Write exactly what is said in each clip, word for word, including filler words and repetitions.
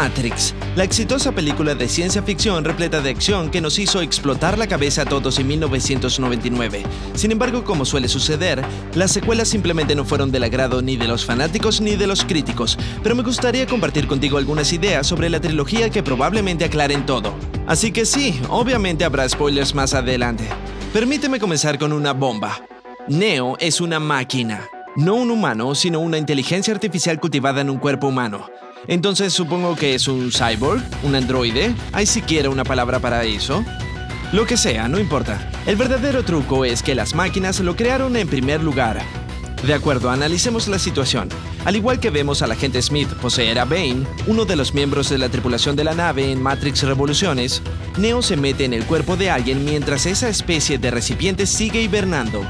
Matrix, la exitosa película de ciencia ficción repleta de acción que nos hizo explotar la cabeza a todos en mil novecientos noventa y nueve. Sin embargo, como suele suceder, las secuelas simplemente no fueron del agrado ni de los fanáticos ni de los críticos, pero me gustaría compartir contigo algunas ideas sobre la trilogía que probablemente aclaren todo. Así que sí, obviamente habrá spoilers más adelante. Permíteme comenzar con una bomba. Neo es una máquina, no un humano, sino una inteligencia artificial cultivada en un cuerpo humano. Entonces supongo que es un cyborg, un androide, ¿hay siquiera una palabra para eso? Lo que sea, no importa. El verdadero truco es que las máquinas lo crearon en primer lugar. De acuerdo, analicemos la situación. Al igual que vemos al agente Smith poseer a Bane, uno de los miembros de la tripulación de la nave en Matrix Revoluciones, Neo se mete en el cuerpo de alguien mientras esa especie de recipiente sigue hibernando.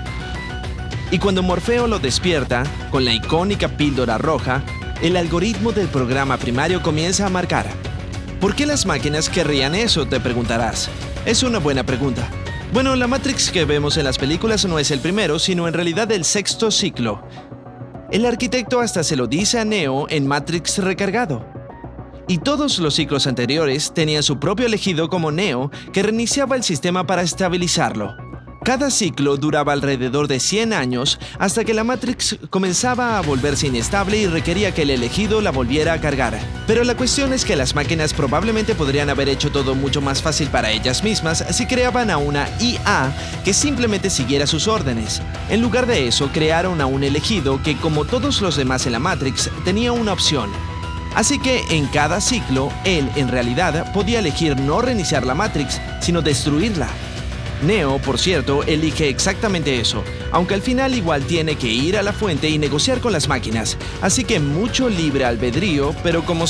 Y cuando Morfeo lo despierta, con la icónica píldora roja, el algoritmo del programa primario comienza a marcar. ¿Por qué las máquinas querrían eso?, te preguntarás. Es una buena pregunta. Bueno, la Matrix que vemos en las películas no es el primero, sino en realidad el sexto ciclo. El arquitecto hasta se lo dice a Neo en Matrix Recargado. Y todos los ciclos anteriores tenían su propio elegido como Neo, que reiniciaba el sistema para estabilizarlo. Cada ciclo duraba alrededor de cien años hasta que la Matrix comenzaba a volverse inestable y requería que el elegido la volviera a cargar. Pero la cuestión es que las máquinas probablemente podrían haber hecho todo mucho más fácil para ellas mismas si creaban a una I A que simplemente siguiera sus órdenes. En lugar de eso, crearon a un elegido que, como todos los demás en la Matrix, tenía una opción. Así que en cada ciclo, él en realidad podía elegir no reiniciar la Matrix, sino destruirla. Neo, por cierto, elige exactamente eso, aunque al final igual tiene que ir a la fuente y negociar con las máquinas, así que mucho libre albedrío, pero como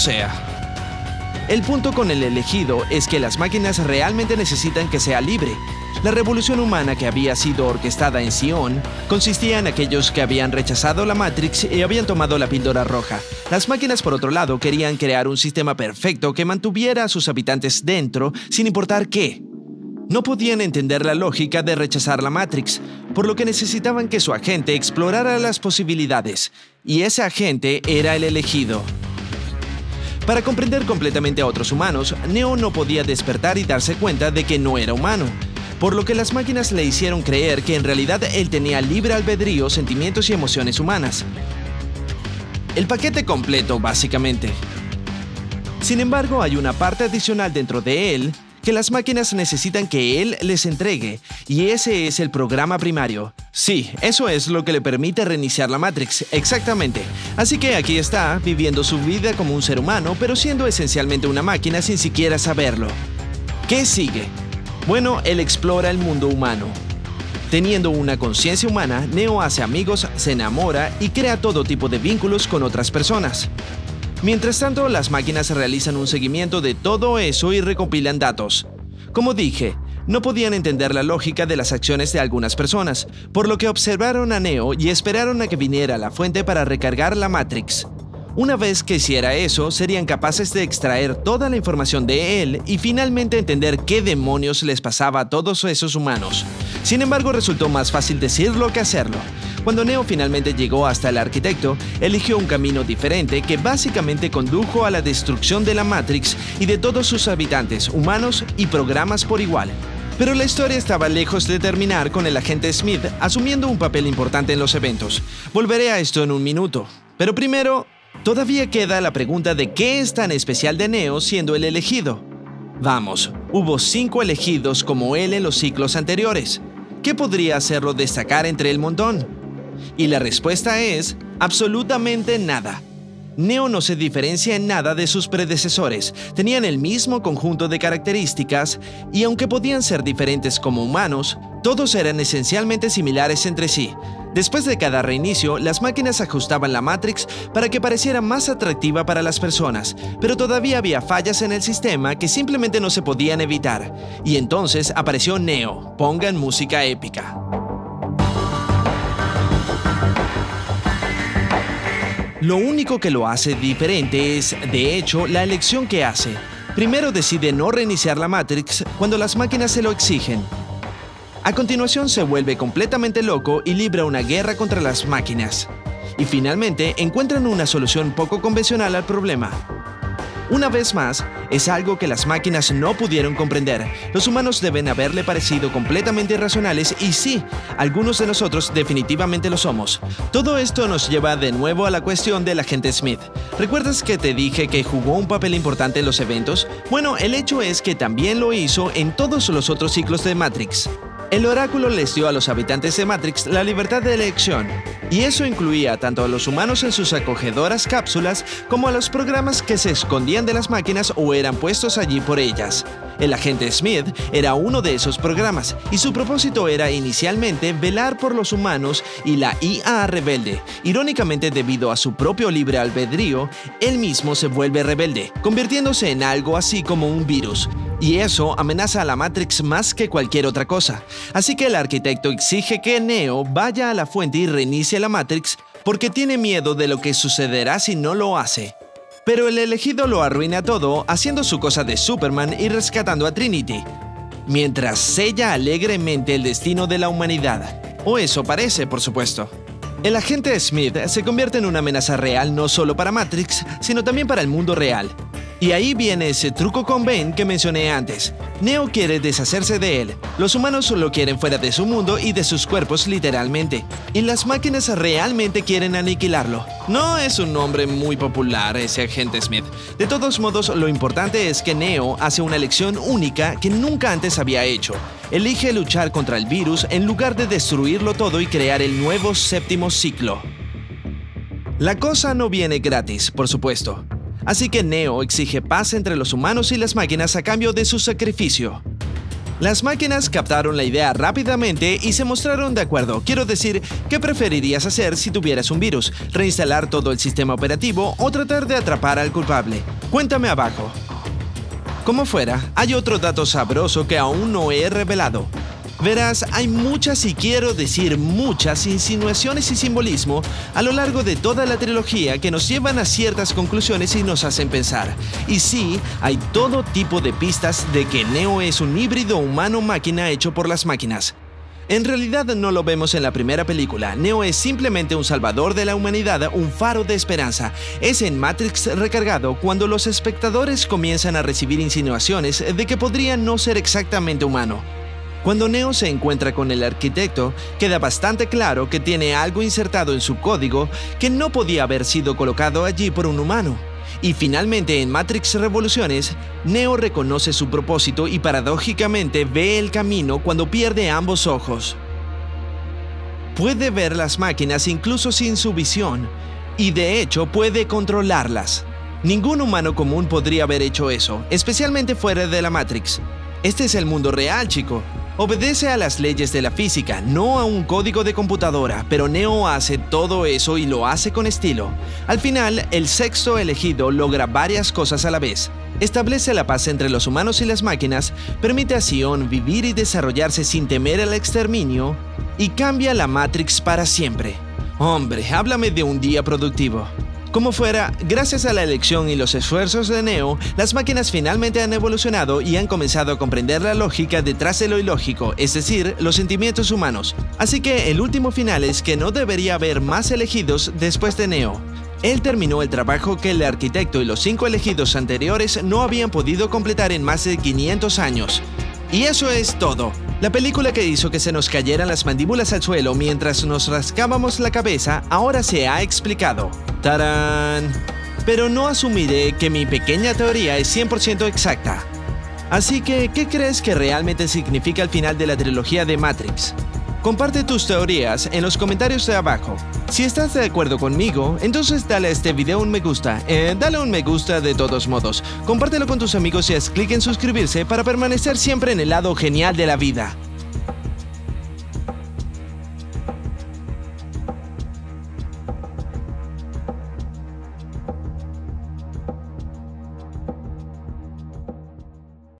sea. El punto con el elegido es que las máquinas realmente necesitan que sea libre. La revolución humana que había sido orquestada en Sion consistía en aquellos que habían rechazado la Matrix y habían tomado la píldora roja. Las máquinas, por otro lado, querían crear un sistema perfecto que mantuviera a sus habitantes dentro sin importar qué. No podían entender la lógica de rechazar la Matrix, por lo que necesitaban que su agente explorara las posibilidades, y ese agente era el elegido. Para comprender completamente a otros humanos, Neo no podía despertar y darse cuenta de que no era humano, por lo que las máquinas le hicieron creer que en realidad él tenía libre albedrío, sentimientos y emociones humanas. El paquete completo, básicamente. Sin embargo, hay una parte adicional dentro de él que las máquinas necesitan que él les entregue, y ese es el programa primario. Sí, eso es lo que le permite reiniciar la Matrix, exactamente. Así que aquí está, viviendo su vida como un ser humano, pero siendo esencialmente una máquina sin siquiera saberlo. ¿Qué sigue? Bueno, él explora el mundo humano. Teniendo una conciencia humana, Neo hace amigos, se enamora y crea todo tipo de vínculos con otras personas. Mientras tanto, las máquinas realizan un seguimiento de todo eso y recopilan datos. Como dije, no podían entender la lógica de las acciones de algunas personas, por lo que observaron a Neo y esperaron a que viniera a la fuente para recargar la Matrix. Una vez que hiciera eso, serían capaces de extraer toda la información de él y finalmente entender qué demonios les pasaba a todos esos humanos. Sin embargo, resultó más fácil decirlo que hacerlo. Cuando Neo finalmente llegó hasta el arquitecto, eligió un camino diferente que básicamente condujo a la destrucción de la Matrix y de todos sus habitantes, humanos y programas por igual. Pero la historia estaba lejos de terminar con el agente Smith asumiendo un papel importante en los eventos. Volveré a esto en un minuto. Pero primero, todavía queda la pregunta de qué es tan especial de Neo siendo el elegido. Vamos, hubo cinco elegidos como él en los ciclos anteriores. ¿Qué podría hacerlo destacar entre el montón? Y la respuesta es absolutamente nada. Neo no se diferencia en nada de sus predecesores, tenían el mismo conjunto de características y aunque podían ser diferentes como humanos, todos eran esencialmente similares entre sí. Después de cada reinicio, las máquinas ajustaban la Matrix para que pareciera más atractiva para las personas, pero todavía había fallas en el sistema que simplemente no se podían evitar. Y entonces apareció Neo, pongan música épica. Lo único que lo hace diferente es, de hecho, la elección que hace. Primero decide no reiniciar la Matrix cuando las máquinas se lo exigen. A continuación se vuelve completamente loco y libra una guerra contra las máquinas. Y finalmente encuentran una solución poco convencional al problema. Una vez más, es algo que las máquinas no pudieron comprender. Los humanos deben haberle parecido completamente irracionales y sí, algunos de nosotros definitivamente lo somos. Todo esto nos lleva de nuevo a la cuestión del agente Smith. ¿Recuerdas que te dije que jugó un papel importante en los eventos? Bueno, el hecho es que también lo hizo en todos los otros ciclos de Matrix. El oráculo les dio a los habitantes de Matrix la libertad de elección, y eso incluía tanto a los humanos en sus acogedoras cápsulas como a los programas que se escondían de las máquinas o eran puestos allí por ellas. El agente Smith era uno de esos programas, y su propósito era inicialmente velar por los humanos y la I A rebelde. Irónicamente, debido a su propio libre albedrío, él mismo se vuelve rebelde, convirtiéndose en algo así como un virus. Y eso amenaza a la Matrix más que cualquier otra cosa. Así que el arquitecto exige que Neo vaya a la fuente y reinicie la Matrix porque tiene miedo de lo que sucederá si no lo hace. Pero el elegido lo arruina todo haciendo su cosa de Superman y rescatando a Trinity, mientras sella alegremente el destino de la humanidad. O eso parece, por supuesto. El agente Smith se convierte en una amenaza real no solo para Matrix, sino también para el mundo real. Y ahí viene ese truco con Ben que mencioné antes. Neo quiere deshacerse de él. Los humanos lo quieren fuera de su mundo y de sus cuerpos literalmente. Y las máquinas realmente quieren aniquilarlo. No es un nombre muy popular ese agente Smith. De todos modos, lo importante es que Neo hace una elección única que nunca antes había hecho. Elige luchar contra el virus en lugar de destruirlo todo y crear el nuevo séptimo ciclo. La cosa no viene gratis, por supuesto. Así que Neo exige paz entre los humanos y las máquinas a cambio de su sacrificio. Las máquinas captaron la idea rápidamente y se mostraron de acuerdo. Quiero decir, ¿qué preferirías hacer si tuvieras un virus? ¿Reinstalar todo el sistema operativo o tratar de atrapar al culpable? Cuéntame abajo. Como fuera, hay otro dato sabroso que aún no he revelado. Verás, hay muchas y quiero decir muchas insinuaciones y simbolismo a lo largo de toda la trilogía que nos llevan a ciertas conclusiones y nos hacen pensar. Y sí, hay todo tipo de pistas de que Neo es un híbrido humano-máquina hecho por las máquinas. En realidad no lo vemos en la primera película. Neo es simplemente un salvador de la humanidad, un faro de esperanza. Es en Matrix Recargado cuando los espectadores comienzan a recibir insinuaciones de que podría no ser exactamente humano. Cuando Neo se encuentra con el arquitecto, queda bastante claro que tiene algo insertado en su código que no podía haber sido colocado allí por un humano. Y finalmente en Matrix Revoluciones, Neo reconoce su propósito y paradójicamente ve el camino cuando pierde ambos ojos. Puede ver las máquinas incluso sin su visión, y de hecho puede controlarlas. Ningún humano común podría haber hecho eso, especialmente fuera de la Matrix. Este es el mundo real, chico. Obedece a las leyes de la física, no a un código de computadora, pero Neo hace todo eso y lo hace con estilo. Al final, el sexto elegido logra varias cosas a la vez. Establece la paz entre los humanos y las máquinas, permite a Zion vivir y desarrollarse sin temer al exterminio, y cambia la Matrix para siempre. Hombre, háblame de un día productivo. Como fuera, gracias a la elección y los esfuerzos de Neo, las máquinas finalmente han evolucionado y han comenzado a comprender la lógica detrás de lo ilógico, es decir, los sentimientos humanos. Así que el último final es que no debería haber más elegidos después de Neo. Él terminó el trabajo que el arquitecto y los cinco elegidos anteriores no habían podido completar en más de quinientos años. Y eso es todo. La película que hizo que se nos cayeran las mandíbulas al suelo mientras nos rascábamos la cabeza ahora se ha explicado. ¡Tarán! Pero no asumiré que mi pequeña teoría es cien por ciento exacta. Así que, ¿qué crees que realmente significa el final de la trilogía de Matrix? Comparte tus teorías en los comentarios de abajo. Si estás de acuerdo conmigo, entonces dale a este video un me gusta. Eh, dale un me gusta de todos modos. Compártelo con tus amigos y haz clic en suscribirse para permanecer siempre en el lado genial de la vida.